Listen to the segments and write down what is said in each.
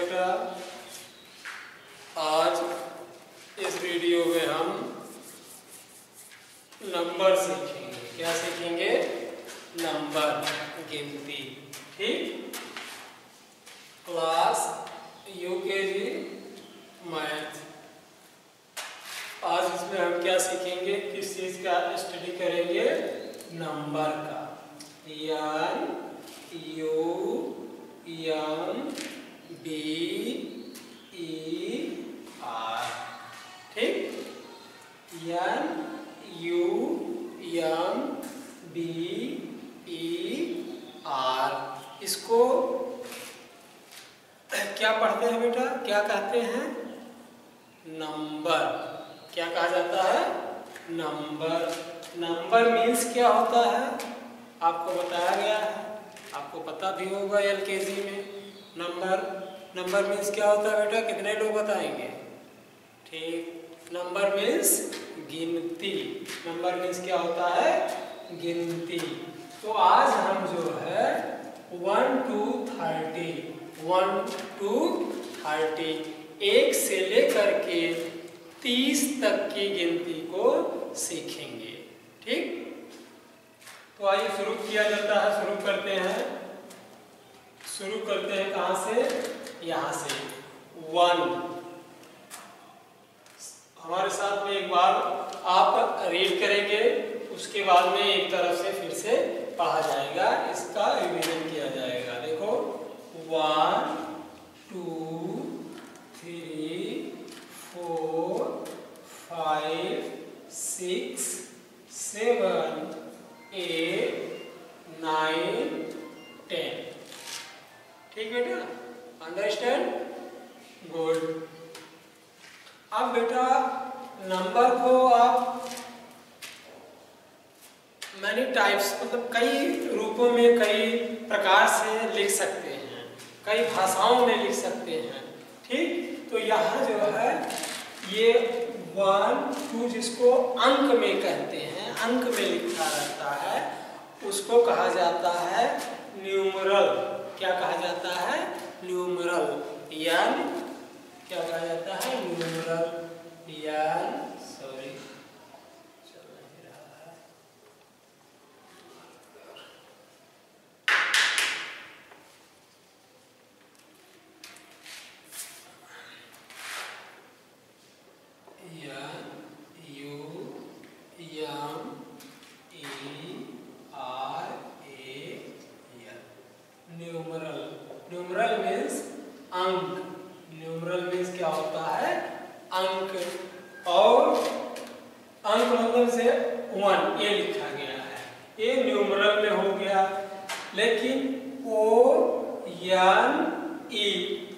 बेटा, आज इस वीडियो में हम नंबर सीखेंगे। क्या सीखेंगे? नंबर, गिनती। ठीक। Class UKG math. आज इसमें हम क्या सीखेंगे? किस चीज का स्टडी करेंगे? नंबर का। N U M B E R. ठीक। N U M B E R. इसको क्या पढ़ते हैं बेटा? क्या कहते हैं? नंबर। क्या कहा जाता है? नंबर। नंबर मीन्स क्या होता है? आपको बताया गया है, आपको पता भी होगा एलकेजी में। नंबर मीन्स क्या होता है बेटा? कितने लोग बताएंगे? ठीक। नंबर मीन्स गिनती। नंबर मीन्स क्या होता है? गिनती। तो आज हम जो है 1 to 30 1 से लेकर के 30 तक की गिनती को सीखेंगे। ठीक। तो आइए शुरू किया जाता है। शुरू करते हैं कहाँ से? यहाँ से 1। हमारे साथ में एक बार आप रीड करेंगे, उसके बाद में एक तरफ से फिर से पढ़ा जाएगा, इसका रिवीजन किया जाएगा। देखो 1 2 3 4 5 6 7 8 9 10। ठीक बेटा? अंडरस्टैंड? गुड। अब बेटा नंबर को आप मैनी टाइप्स, मतलब कई रूपों में, कई प्रकार से लिख सकते हैं, कई भाषाओं में लिख सकते हैं। ठीक। तो यहाँ जो है ये 1 2 जिसको अंक में कहते हैं, अंक में लिखा रहता है, उसको कहा जाता है न्यूमरल। क्या कहा जाता है? न्यूमरल। यानी क्या कहा जाता है? न्यूमरल। सॉरी चल नहीं रहा है। न्यूमरल। न्यूमरल मीन्स अंक। न्यूमरल मीन्स क्या होता है? अंक। और अंक मतलब से 1 ये लिखा गया है, ये न्यूमरल में हो गया। लेकिन O N E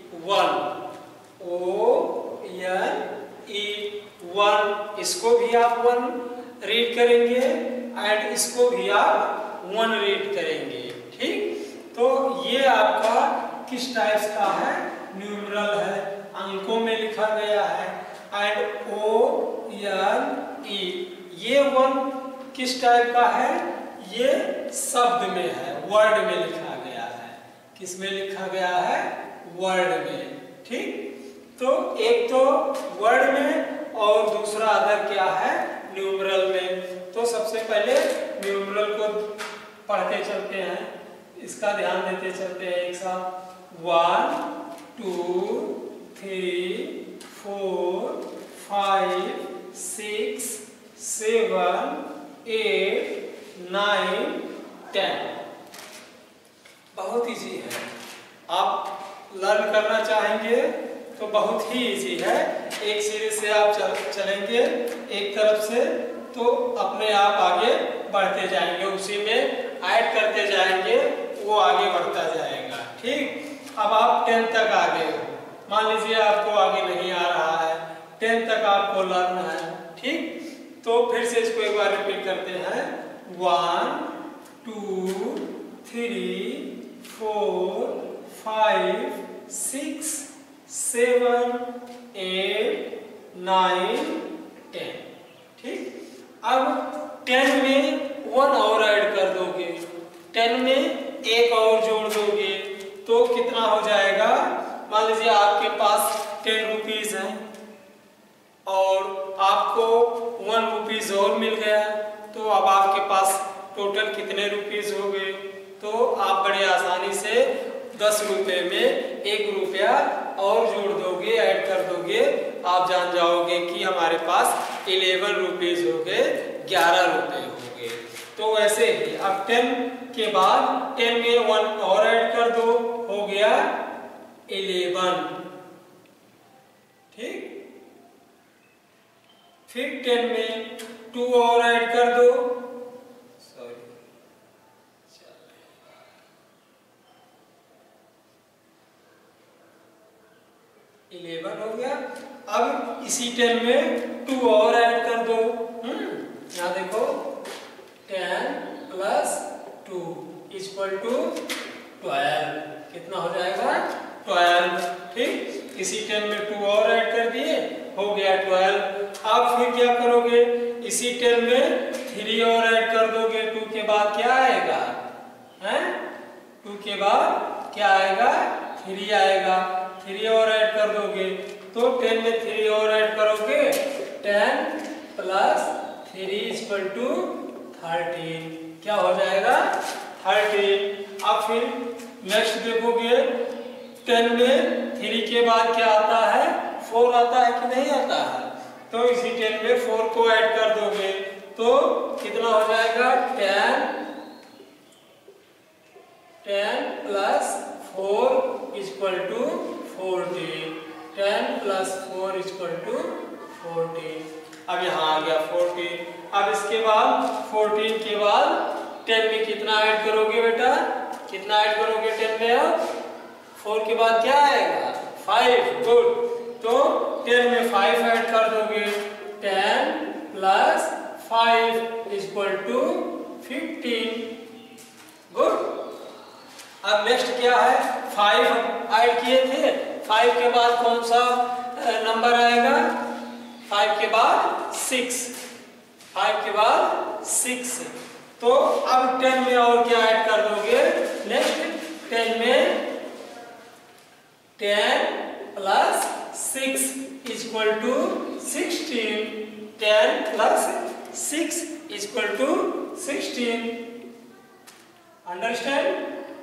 1, इसको भी आप 1 रीड करेंगे एंड इसको भी आप 1 रीड करेंगे। ठीक। तो ये आपका किस टाइप का है? न्यूमरल है, अंकों में लिखा गया है। एंड O N E ये 1 किस टाइप का है? ये शब्द में है, वर्ड में लिखा गया है। किस में लिखा गया है? वर्ड में। ठीक। तो एक तो वर्ड में और दूसरा अदर क्या है? न्यूमरल में। तो सबसे पहले न्यूमरल को पढ़ते चलते हैं, इसका ध्यान देते चलते हैं एक साथ। 1 2 3 4 5 6 7 8 9 10। बहुत इजी है। आप लर्न करना चाहेंगे तो बहुत ही इजी है। एक सीरीज से आप चलेंगे एक तरफ से, तो अपने आप आगे बढ़ते जाएंगे, उसी में ऐड करते जाएंगे, वो आगे बढ़ता जाएगा। ठीक। अब आप 10 तक आ गए हो, मान लीजिए आपको आगे नहीं आ रहा है, 10 तक आपको लर्न है। ठीक। तो फिर से इसको एक बार रिपीट करते हैं। 1 2 3 4 5 6 7 8 9 10। ठीक। अब 10 में 1 और ऐड कर दोगे, 10 में 1 और जोड़ दोगे, तो कितना हो जाएगा? मान मान लीजिए आपके पास 10 रुपीज है और आपको 1 रुपीज और मिल गया, तो अब आपके पास टोटल कितने रुपीज हो गए? तो आप बड़े आसानी से 10 रुपए में 1 रुपया और जोड़ दोगे, ऐड कर दोगे, आप जान जाओगे कि हमारे पास 11 रुपीज हो गए, 11 रुपए हो गए। तो वैसे ही अब 10 के बाद 10 में 1 और ऐड कर दो, हो गया 11। ठीक, फिर 10 में 2 और ऐड कर दो, 11 हो गया। अब इसी 10 में 2 और ऐड कर दो, यहाँ देखो 10 प्लस 2 इक्वल टू 12, कितना हो जाएगा? 12। ठीक, इसी 10 में 2 और ऐड कर दिए, हो गया 12। अब फिर क्या करोगे? इसी 10 में 3 और ऐड कर दोगे, 2 के बाद क्या आएगा? 2 के बाद क्या आएगा? 3 आएगा, 3 और ऐड कर दोगे, तो 10 में 3 और ऐड करोगे, 10 प्लस 3 इक्वल टू 13, क्या हो जाएगा? 13। अब फिर नेक्स्ट देखोगे, 10 में 3 के बाद क्या आता है? 4 आता है कि नहीं आता है? तो इसी 10 में 4 को ऐड कर दोगे, तो कितना हो जाएगा? 10 plus 4 equal to 14, 10 plus 4 equal to 14। अब यहाँ आ गया 14। अब इसके बाद 14 के बाद 10 में कितना ऐड करोगे बेटा? कितना ऐड करोगे 10 में? अब 4 के बाद क्या आएगा? 5। गुड, तो 10 में 5 ऐड कर दोगे, 10 प्लस 5 इक्वल टू 15। गुड। अब नेक्स्ट क्या है? 5 ऐड किए थे, 5 के बाद कौन सा नंबर आएगा? 5 के बाद 6, 5 के बाद 6। तो अब 10 में और क्या ऐड कर दोगे? नेक्स्ट 10 में 10 plus 6 equal to 16, 10 plus 6 equal to 16। Understand?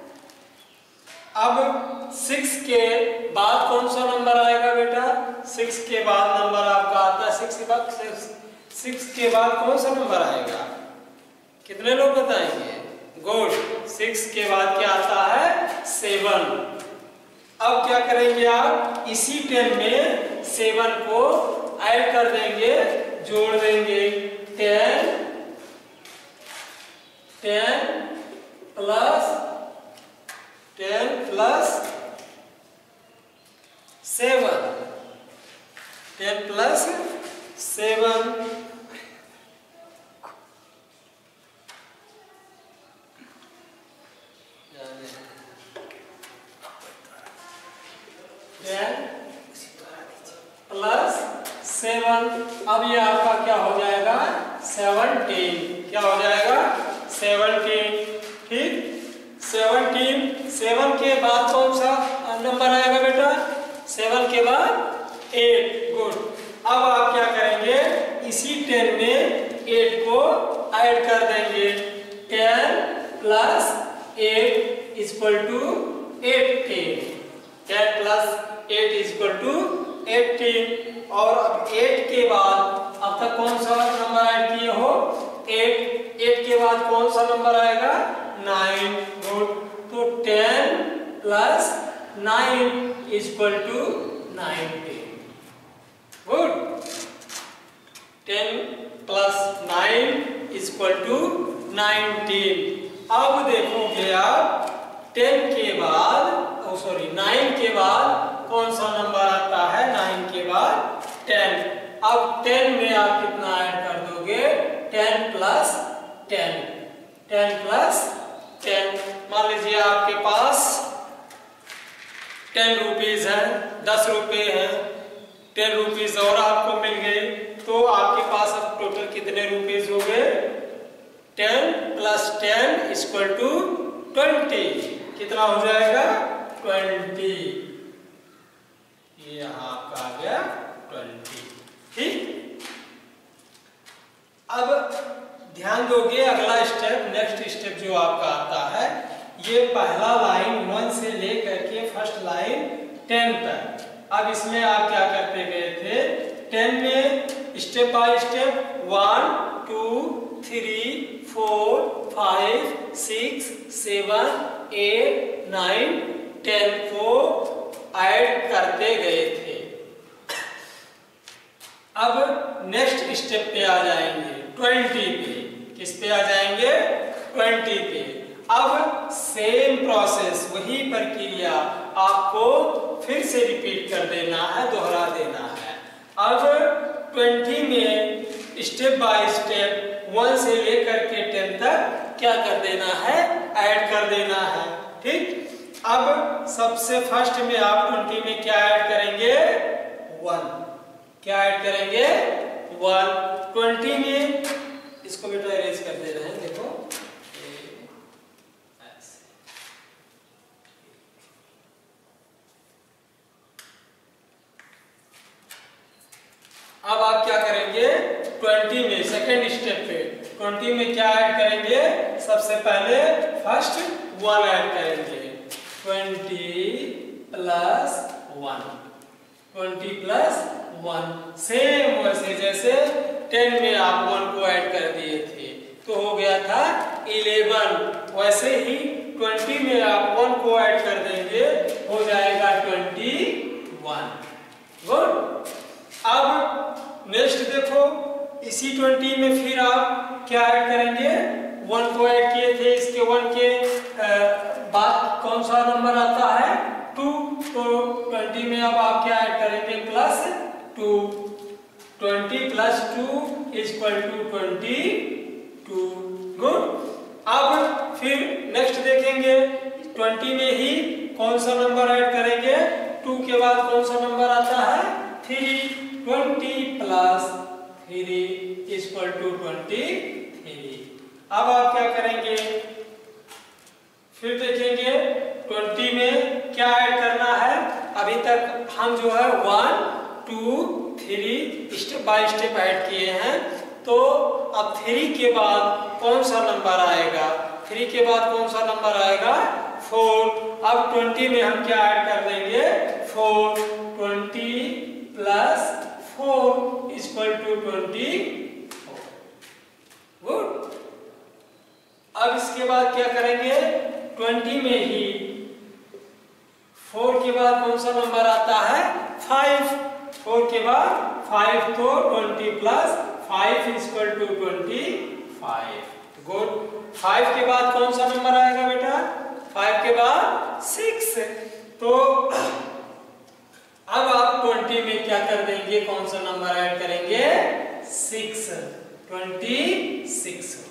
अब 6 के बाद कौन सा नंबर आएगा बेटा? 6 के बाद नंबर आपका आता है, 6 के बाद कौन सा नंबर आएगा? कितने लोग बताएंगे? गुड, 6 के बाद क्या आता है? 7। अब क्या करेंगे आप? इसी 10 में 7 को ऐड कर देंगे, जोड़ देंगे, 10 प्लस 7, 10 प्लस 7, 10 प्लस 7। अब ये आपका क्या हो जाएगा? 17। क्या हो जाएगा? 17। ठीक, 17। 7 के बाद कौन सा नंबर आएगा बेटा? 7 के बाद 8। गुड। अब आप क्या करेंगे? इसी 10 में 8 को ऐड कर देंगे, 10 plus 8 equal to 18, 10 plus 8 equal to 18। और अब 8 के बाद अब तक कौन सा नंबर ऐड किए हो? 8 के बाद कौन सा नंबर आएगा? 9। गुड, तो 10 plus 9 equal to 19। Good, 10 plus 9 equal to 19। अब देखोगे आप 10 के बाद 9 के बाद कौन सा नंबर आता है? 9 के बाद 10। अब 10 में आप कितना ऐड कर दोगे? 10 प्लस 10, 10 प्लस 10। मान लीजिए आपके पास 10 रुपीज है, 10 रुपए है, 10 रुपीज और आपको मिल गए, तो आपके पास अब टोटल कितने रुपीज हो गए? 10 प्लस 10 इक्वल टू 20। कितना हो जाएगा? 20। 10 तक। अब इसमें आप क्या करते गए थे, 10 में स्टेप बाय स्टेप 1 2 3 4 5 6 7 8 9 10 को ऐड करते गए थे। अब नेक्स्ट स्टेप पे आ जाएंगे 20 पे। किस पे आ जाएंगे, 20 पे। अब सेम प्रोसेस, वही प्रक्रिया आपको फिर से रिपीट कर देना है, दोहरा देना है। अब 20 में स्टेप बाय स्टेप 1 से लेकर के 10 तक क्या कर देना है, ऐड कर देना है। ठीक। अब सबसे फर्स्ट में आप 20 में क्या ऐड करेंगे, 1। क्या ऐड करेंगे, 1। 20 में इसको बेटा इरेज कर दे रहे हैं, देखो अब आप क्या करेंगे, 20 में सेकेंड स्टेप पे 20 में क्या ऐड करेंगे, सबसे पहले फर्स्ट 1 ऐड करेंगे। 20 प्लस 1, 20 प्लस 1, सेम वैसे जैसे 10 में आप 1 को ऐड कर दिए थे तो हो गया था 11। वैसे ही 20 में आप 1 को ऐड कर देंगे, हो जाएगा 21। गुड। अब नेक्स्ट देखो, इसी 20 में फिर आप क्या ऐड करेंगे, 1 को ऐड किए थे, इसके 1 के बाद कौन सा नंबर आता है, 2। तो 20 में अब आप क्या ऐड करेंगे, plus 2। 20 plus 2 equal to 22। Good. अब फिर नेक्स्ट देखेंगे, 20 में ही कौन सा नंबर ऐड करेंगे, 2 के बाद कौन सा नंबर आता है, 3। 20 प्लस 3 इक्वल टू 23। अब आप क्या करेंगे, फिर देखेंगे 20 में क्या ऐड करना है। अभी तक हम जो है 1 2 3 स्टेप बाय स्टेप ऐड किए हैं, तो अब 3 के बाद कौन सा नंबर आएगा, 3 के बाद कौन सा नंबर आएगा, 4। अब 20 में हम क्या ऐड कर देंगे, 4। 20 प्लस 4 इक्वल टू 24। गुड। अब इसके बाद क्या करेंगे, 20 में ही 4 के बाद कौन सा नंबर आता है, 5। 4 के बाद 5, तो 20 प्लस 5 इक्वल टू 25। गुड। 5 के बाद कौन सा नंबर आएगा बेटा, 5 के बाद 6। तो अब आप 20 में क्या कर देंगे, कौन सा नंबर ऐड करेंगे, 6। 26।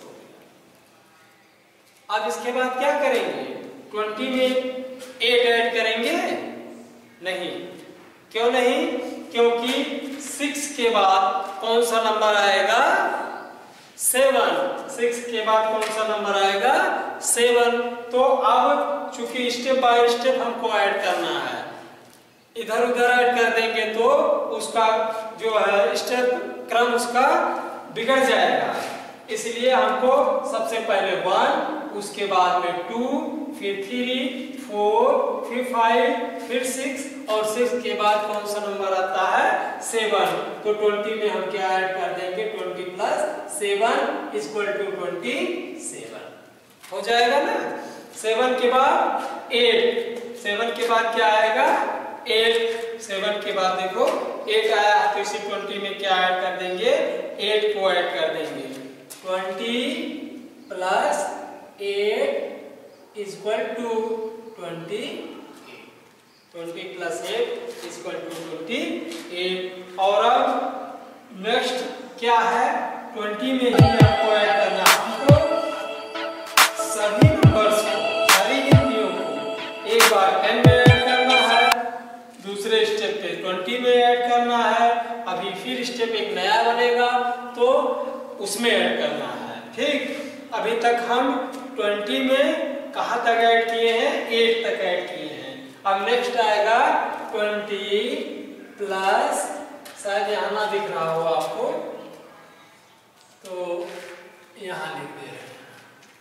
अब इसके बाद क्या करेंगे, 20 में 8 ऐड करेंगे, नहीं। क्यों नहीं, क्योंकि 6 के बाद कौन सा नंबर आएगा, 7। 6 के बाद कौन सा नंबर आएगा, 7। तो अब चूंकि स्टेप बाय स्टेप हमको ऐड करना है, इधर उधर ऐड कर देंगे तो उसका जो है स्टेप क्रम उसका बिगड़ जाएगा। इसलिए हमको सबसे पहले 1, उसके बाद में 2, फिर 3 4, फिर 5, फिर 6 और 6 के बाद कौन सा नंबर आता है, 7। तो 20 में हम क्या ऐड कर देंगे, 20 प्लस 7 इक्वल टू 27। हो जाएगा ना। 7 के बाद 8, 7 के बाद क्या आएगा, 8। 7 के बाद देखो 8 आया, तो इसी 20 में क्या ऐड कर देंगे, 8 को ऐड कर देंगे। 20 plus 8 equal to 28। 20 plus 8 equal to 28। और अब नेक्स्ट क्या है, 20 में ही आपको ऐड करना, हमको सभी नंबर्स को, सारी गिनतियों को एक बार 10 में ऐड करना है, दूसरे स्टेप पे 20 में ऐड करना है, अभी फिर स्टेप एक नया बनेगा तो उसमें ऐड करना है। ठीक। अभी तक हम 20 में कहाँ तक ऐड किए हैं, 8 तक ऐड किए हैं। अब नेक्स्ट आएगा 20 प्लस, शायद यहाँ ना दिख रहा हो आपको, तो यहाँ लिख दे रहे हैं,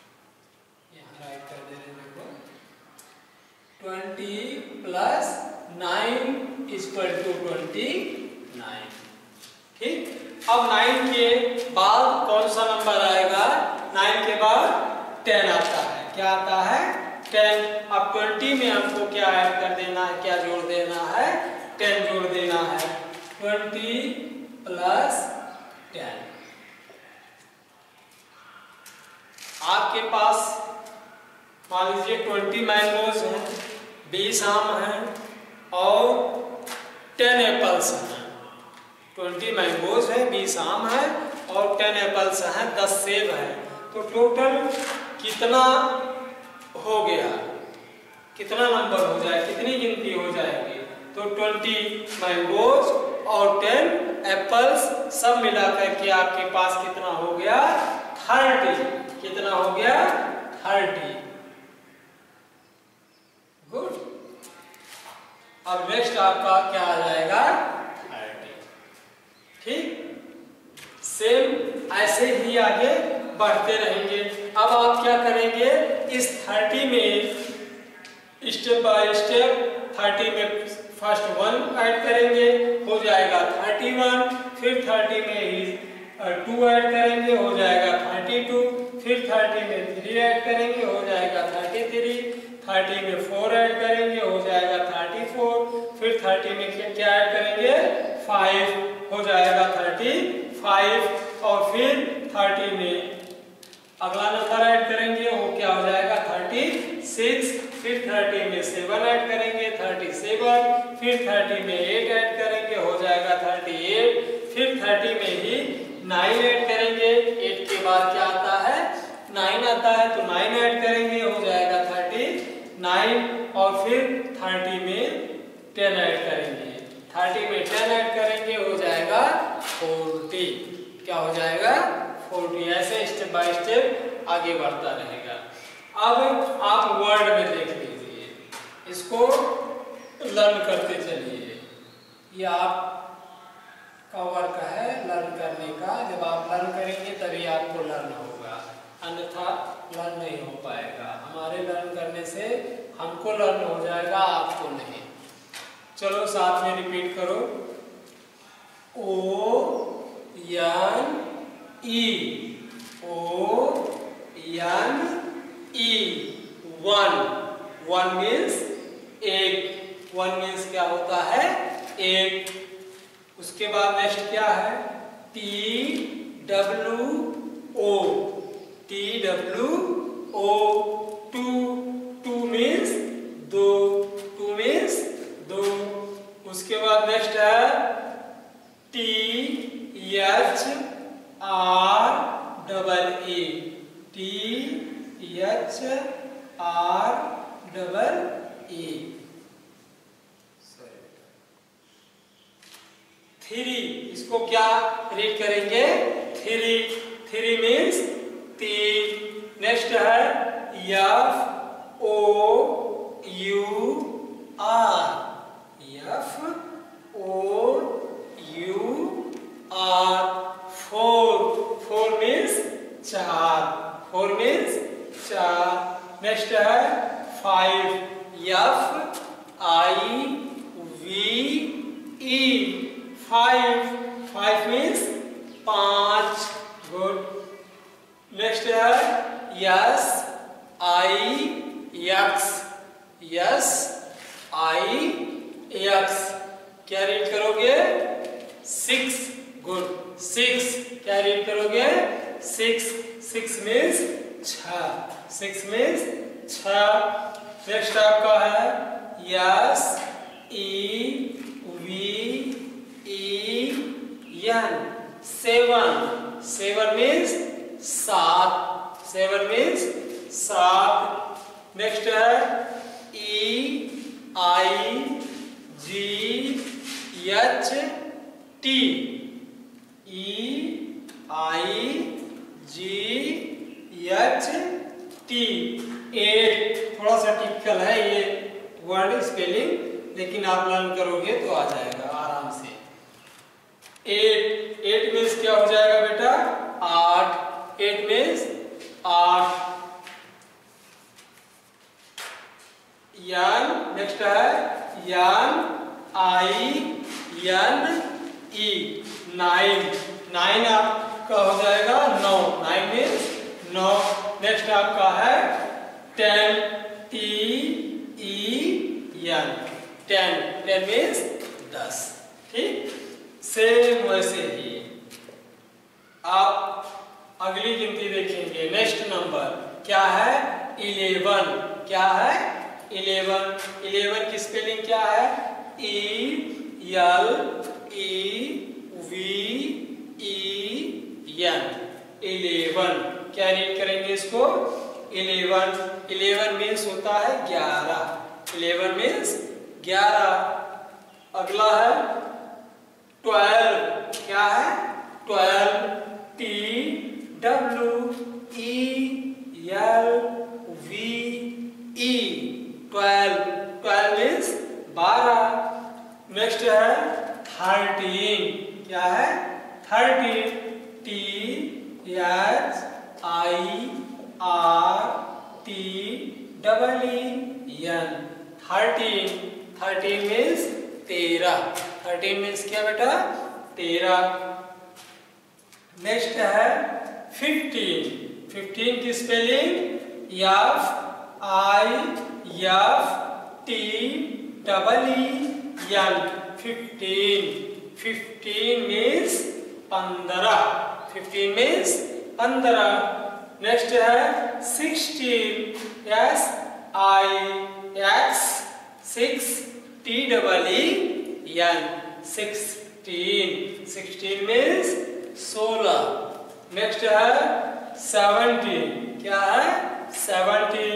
यहाँ राइट कर दे रहे हैं। देखो 20 प्लस 9 इक्वल टू 29। ठीक, अब 9 के बाद कौन सा नंबर आएगा? 9 के बाद 10 आता है। क्या आता है? 10। अब 20 में हमको क्या ऐड कर देना है, क्या जोड़ देना है? 10 जोड़ देना है। 20 प्लस 10। आपके पास मान लीजिए 20 मैंगोज हैं, 20 आम हैं और 10 एप्पल्स हैं। 20 मैंगोज है, 20 आम है और 10 एप्पल्स हैं, 10 सेब है। तो टोटल कितना हो गया? कितना नंबर हो जाए, कितनी गिनती हो जाएगी? तो 20 मैंगोज और 10 एप्पल्स सब मिलाकर के आपके पास कितना हो गया? 30। कितना हो गया? 30। गुड। अब नेक्स्ट आपका क्या आ जाएगा? 30। ठीक, सेम ऐसे ही आगे बढ़ते रहेंगे। अब आप क्या करेंगे? इस 30 में स्टेप बाय स्टेप 30 में फर्स्ट 1 ऐड करेंगे, हो जाएगा 31। फिर 30 में ही 2 ऐड करेंगे, हो जाएगा 32। फिर 30 में 3 ऐड करेंगे, हो जाएगा 33। 30 में 4 ऐड करेंगे, हो जाएगा 34। फिर 30 में क्या ऐड करेंगे? 5, हो जाएगा 35। और फिर 30 में अगला नंबर ऐड करेंगे, वो क्या हो जाएगा? 36। फिर 30 में 7 ऐड करेंगे, 37। फिर 30 में 8 ऐड करेंगे, हो जाएगा 38। फिर 30 में ही 9 ऐड करेंगे। 8 के बाद क्या आता है? 9 आता है, तो 9 ऐड करेंगे, हो जाएगा 39। और फिर 30 में 10 ऐड करेंगे। 30 में 10 ऐड करेंगे, हो जाएगा 40। क्या हो जाएगा? 40। ऐसे स्टेप बाय स्टेप आगे बढ़ता रहेगा। अब आप वर्ड में देख लीजिए, इसको लर्न करते चलिए। ये आपका वर्क है लर्न करने का। जब आप लर्न करेंगे तभी आपको लर्न होगा, अन्यथा लर्न नहीं हो पाएगा। हमारे लर्न करने से हमको लर्न हो जाएगा, आपको नहीं। चलो साथ में रिपीट करो। O-N-E, O-N-E, 1। 1 मीन्स एक। 1 मीन्स क्या होता है? एक। उसके बाद नेक्स्ट क्या है? T-W-O, T-W-O, 2। 2 मीन्स 2। 2 मीन्स 2। उसके बाद नेक्स्ट है T-H-R-E-E, T-H-R-E-E। 3, इसको क्या रीड करेंगे? 3। 3 मीन्स 3। नेक्स्ट है F-O-U-R, F-O-U-R, 4। 4 means 4। 4 means 4। Next है 5, F-I-V-E, 5। 5 मीन्स 5। गुड। नेक्स्ट है S-I-X, S-I-X, क्या रीड करोगे? 6। गुड। 6, क्या रीड करोगे? 6। 6 मीन्स 6। 6 मीन्स 6। नेक्स्ट आपका है S-E-V-E-N, 7। 7 मीन्स 7। 7 मीन्स 7। नेक्स्ट है E-I-G-H-T, E-I-G-H-T, 8। थोड़ा सा टिपिकल है ये वर्ड स्पेलिंग, लेकिन आप लर्न करोगे तो आ जाएगा आराम से। 8 मीन्स क्या हो जाएगा बेटा? 8। 8 मीन्स 8। नेक्स्ट है N-I-N-E, 9, 9 आपका हो जाएगा 9, 9 मीन्स 9। नेक्स्ट आपका है 10, T-E-N, 10, 10 मीन्स 10। ठीक, सेम वैसे ही आप अगली गिनती देखेंगे। नेक्स्ट नंबर क्या है? 11। क्या है? 11। 11 की स्पेलिंग क्या है? E-L-E-V-E-N, 11। क्या रीड करेंगे इसको? 11। 11 मीन्स होता है 11। 11 मीन्स 11। अगला है 12। क्या है? 12, T-W-E-L-V-E, 12, 12 मीन्स 12। नेक्स्ट है 13। क्या है? 13, T-H-I-R-T-E-E-N, 13। 13 मीन्स 13। 13 मीन्स क्या बेटा? 13। नेक्स्ट है 15। 15 की spelling F-I-F-T-E-E-N, 15। 15 means 15। 15 means 15। Next है 16। S-I-X-6-T-E-E-N, 16। 16 मीन्स 16। नेक्स्ट है 17। क्या है? 17,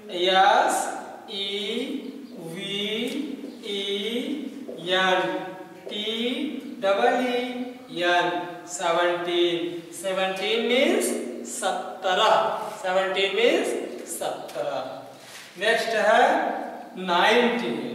S-E-V-E-N, T-E-E-N, 17। 17 means 17। 17 means 17। Next है 19।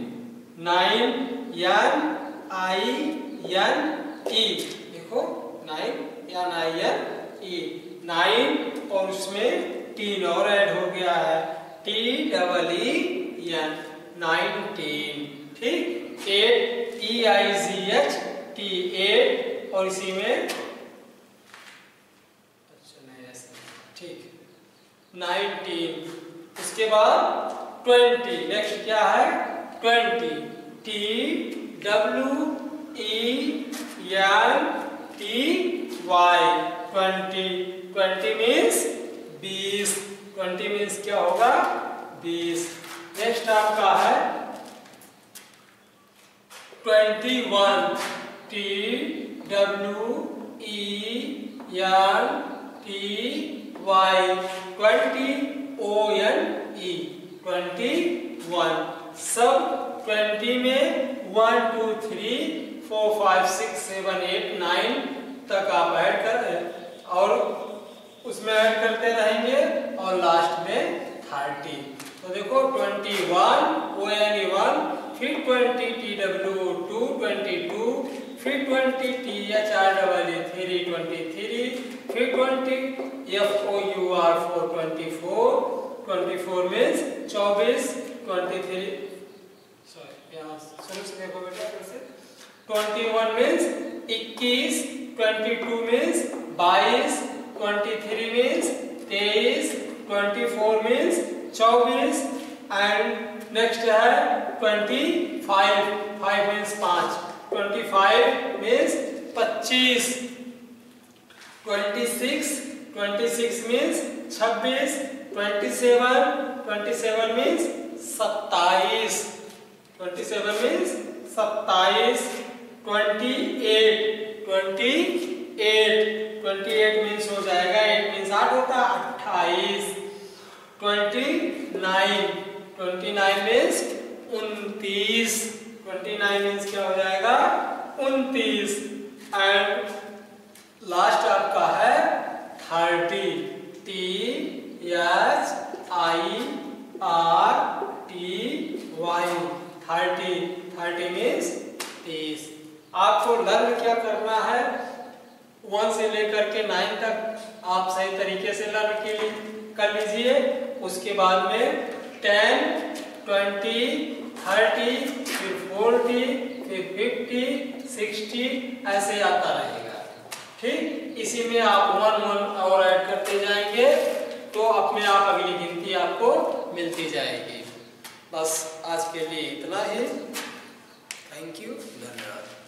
9-N-I-N-E, देखो 9-N-I-N-E, 9 और उसमें 3 और ऐड हो गया है, T-E-E-N, 19। ठीक, 8, E-I-G-H-T, 8 और इसी में ठीक 19। उसके बाद 20। नेक्स्ट क्या है? 20, T-W-E-N-T-Y, 20। 20 मीन्स 20। 20 मीन्स क्या होगा? 20। नेक्स्ट आपका है 21, T-W-E-N-T-Y, 20-O-N-E, 21। सब 20 में 1, 2, 3, 4, 5, 6, 7, 8, 9 तक आप ऐड कर और उसमें ऐड करते रहेंगे और लास्ट में 30। तो देखो 21 O-N-E-1, फिर 20 T-W-2, 22, फिर 20 T-H-R-E-E-3, 23, फिर 20 F-O-U-R-4, 24, 24 मीन्स 24, 23, सॉरी यहाँ शुरू से देखो बेटा फिर से, 21 means 21, 22 means 22, 23 means 23, 24 means 24 and next है 25, 5 means 5, 25 means 25, 26, 26 means 26, 27, 27 means 27, 27 means 27, 28, 28 means हो जाएगा 8 मीन्स 8 होता है 28, 29, 29 मीन्स 29, 29 मीन्स क्या हो जाएगा 29 एंड लास्ट आपका है 30, T-H-I-R-T-Y, 30 मीन्स 30। आपको लर्न क्या करना है 1 से लेकर के 9 तक आप सही तरीके से लर्न कर लीजिए। उसके बाद में 10, 20, 30 फिर इसी में आप 1 1 और ऐड करते जाएंगे तो अपने आप अगली गिनती आपको मिलती जाएगी। बस आज के लिए इतना ही। थैंक यू, धन्यवाद।